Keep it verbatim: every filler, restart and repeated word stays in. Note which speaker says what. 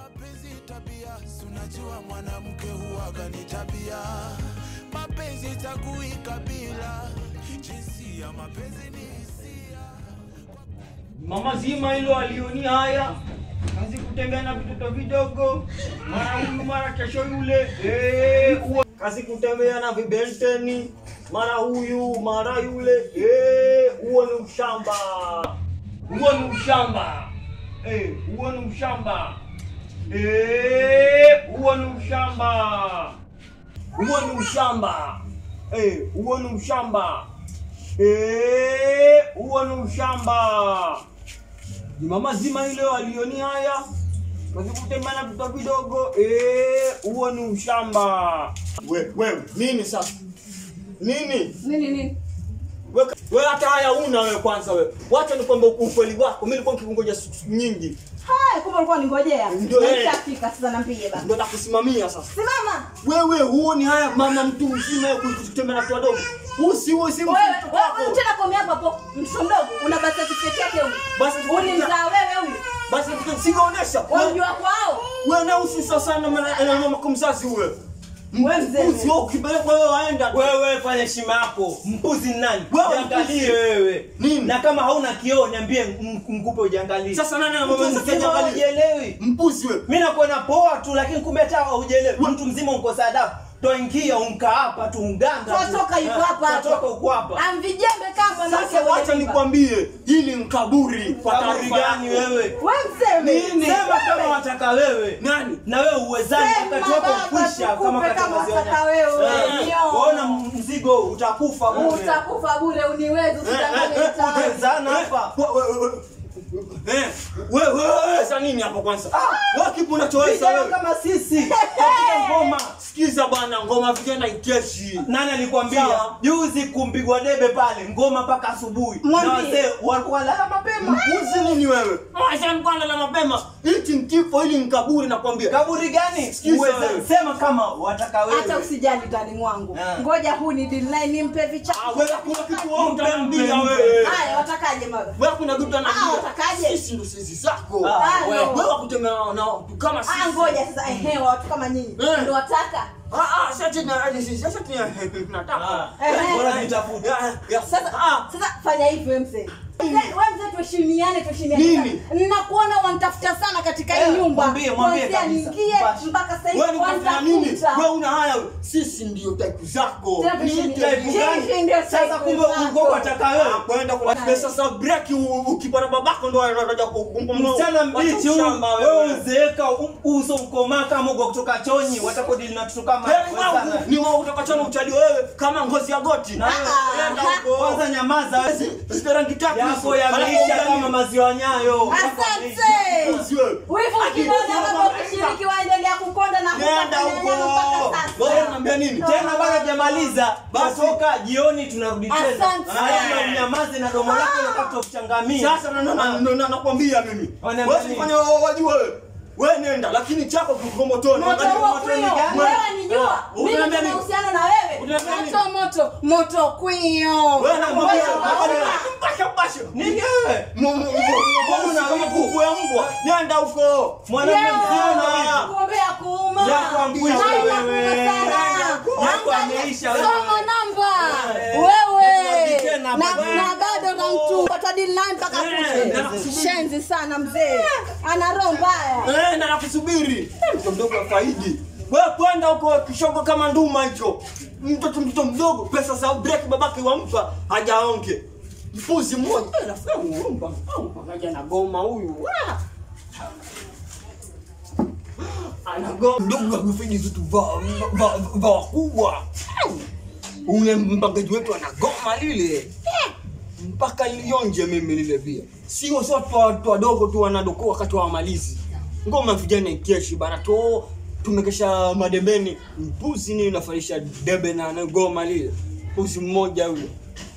Speaker 1: mapenzi tabia, unajua mwanamke huaga ni tabia. Mapenzi chagui kabila, jinsia mapenzi ni hisia.
Speaker 2: Mama zima hilo alioni haya, kazi kutembea na vitoto vidogo, mara huyu mara kesho yule, eh uo kazi kutembea na vibenteni, mara huyu mara yule, eh uo ni ushamba. Uo ni ushamba. Eh uo ni ushamba. Eh uo ni ushamba. Uo ni ushamba. Eh uo ni ushamba. Eh uo ni ushamba. Ni mama zima ile alioni haya, kazi kutembea na vitoto vidogo, eh uo ni ushamba. We wewe nini sasa? Nini?
Speaker 3: Nini nini?
Speaker 2: Wewe wewe hata haya una wewe kwanza wewe. Wacha nikwambie ukweli wako. Mimi nilikuwa nikingoja siku nyingi.
Speaker 3: Hai, kumbe ulikuwa ningojea.
Speaker 2: Ndio eh.
Speaker 3: Nitafika sasa nampige baba.
Speaker 2: Ndio nakusimamia sasa.
Speaker 3: Simama.
Speaker 2: Wewe huoni haya mama mtu mzima yako kutembea na watu wadogo? Usi wewe si mtu wako.
Speaker 3: Wewe tena komea hapo hapo. Mtoto mdogo una basa certificate yake huyu.
Speaker 2: Basi
Speaker 3: unimzaa wewe huyu.
Speaker 2: Basi singeonesha.
Speaker 3: Wewe unajua kwao.
Speaker 2: Wewe na usisa sana na mama kumzazi wewe. Mpuzi wao kibelekwa wewe waenda.
Speaker 4: Wewe fanya heshima yako. Mpuzi ni nani? Jiangalie wewe.
Speaker 2: Nini?
Speaker 4: Na kama hauna kioo niambie mkupe ujiangalie.
Speaker 2: Sasa nani na mama
Speaker 4: mzima hujielewi?
Speaker 2: Mpuzi wewe.
Speaker 4: Mimi nakuona poa tu lakini kumbe hata hujielewi. Mtu mzima uko adabu. Toingia unka hapa tu unganga.
Speaker 3: Totoka yuko hapa.
Speaker 4: Totoka uko hapa.
Speaker 3: Amvijembe kama
Speaker 2: na sasa wacha nikwambie hili mkaburi
Speaker 4: kwa taarifa gani wewe?
Speaker 3: Wewe mseme.
Speaker 4: Nini? Sema kama wataka wewe.
Speaker 2: Nani?
Speaker 4: Na wewe uwezani wakati wako kukwisha kama
Speaker 3: wataka wewe.
Speaker 4: Waona mzigo utakufa bure.
Speaker 3: Utakufa bure uniwezi usidanganye mtaani.
Speaker 4: Uwezana hapa.
Speaker 2: Eh, wewe wewe sasa nini hapo kwanza? Ah, wewe kipi unachoweza wewe?
Speaker 4: Kama sisi. Katika ngoma.
Speaker 2: Sikiza bwana, ngoma vijana ikeshi.
Speaker 4: Nani alikwambia? Juzi kumpigwa debe pale, ngoma mpaka asubuhi. Na wazee walikuwa lala mapema.
Speaker 2: Mpuzi nini wewe? Acha nikuana la mapema. Hiki mkifo ili mkaburi nakwambia.
Speaker 4: Kaburi gani? Uweza sema kama wataka wewe.
Speaker 3: Hata usijali ndani mwangu. Ngoja huu ni deadline nimpe vichaka.
Speaker 2: Ah, wewe kuna kitu wewe utaniambia wewe.
Speaker 3: Haya, watakaje mama?
Speaker 2: Wewe kuna kitu ananiambia.
Speaker 3: Ah, watakaje?
Speaker 2: Sisi ndo sisi zako.
Speaker 3: Wewe
Speaker 2: wewe kutembea na watu kama sisi.
Speaker 3: Ah, ngoja sasa ehe watu kama nyinyi. Ndio wataka.
Speaker 2: Ah ah, sasa tena hadi sisi sasa tunataka.
Speaker 4: Bora nitafuta.
Speaker 3: Sasa sasa fanya hivi wewe mzee. Wewe mzee tuheshimiane tuheshimiane. Ninakuona wanitafuta sana katika hii nyumba.
Speaker 4: Mwambie mwambie kabisa.
Speaker 3: Mpaka sasa hivi
Speaker 2: kwanza nini? Wewe una haya sisi ndio type zako.
Speaker 3: Ni type gani?
Speaker 4: Sasa kumbe uko wataka wewe
Speaker 2: kwenda kwa pesa sasa break ukipata babako ndo anakuja kukumbana.
Speaker 4: Mchana mbichi huyu wewe uzeeka uso mkomaa kama uko kutoka chonyi watakodili na tutu kama
Speaker 2: wewe. Ni wao kutoka chonyi utali wewe kama ngozi ya goti.
Speaker 4: Nenda huko. Kwanza nyamaza wewe.
Speaker 2: Sisi rangi tatu
Speaker 4: yako yameisha kama maziwa nyayo.
Speaker 3: Asante. Wewe kidogo hapo ukishiriki waendelea kukonda na
Speaker 2: nenda huko. Wewe unaniambia nini?
Speaker 4: Tena bado hajamaliza. Basi toka jioni tunarudi tena. Haya unyamaze na domo lako unataka kuchangamia.
Speaker 2: Sasa ndo nakwambia mimi. Wewe usifanye wajue wewe. Wewe nenda lakini chako kiko motoni.
Speaker 3: Angalia motoni gani? Wewe nijua. Mimi nina uhusiano na wewe. Moto moto moto kwio.
Speaker 2: Wewe na mbona mpaka basho.
Speaker 4: Nini wewe?
Speaker 2: Mbona kama kuku ya mbwa? Nenda huko.
Speaker 4: Mwanamume mzima.
Speaker 3: Kuombea kuuma.
Speaker 4: Ya kuangusha wewe. Ya kuameisha wewe.
Speaker 3: Soma namba. Wewe. Na na bado na mtu atadili naye mpaka kuche. Shenzi sana mzee. Ana roho mbaya.
Speaker 2: Eh, na nakusubiri. Mtoto mdogo afaidi. Wewe kwenda huko kishogo kama nduma hicho. Mtoto mtoto mdogo pesa za break babake wampa hajaonge. Mpuzi mmoja eh rafiki ngomba. Pamoja na goma huyu. Ana goma ndogo kufanya vitu va va kubwa. Ule mpangaji wetu ana goma lile. Mpaka lionje mimi lile pia. Sio sio watu wadogo tu wanadokoa wakati wa malizi. Ngoma vijana ikeshi bana to tumekesha madembeni. Mpuzi ni unafarisha debe na ngoma lile. Mpuzi mmoja yule.